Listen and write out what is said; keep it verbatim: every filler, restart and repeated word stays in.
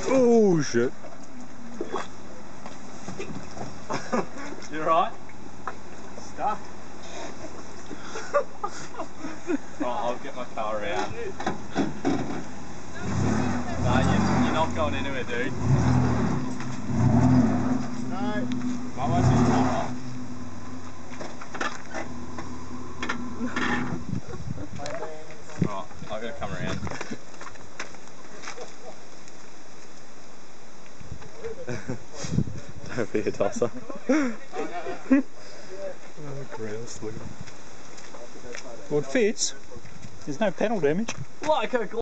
Oh shit. You alright? Stuck. Right, I'll get my car out. Nah, you, you're not going anywhere, dude. No. My one's just come off. Right, I've got to come around. Don't be a tosser. Oh, grouse, look at it. Well, it fits. There's no panel damage. Like a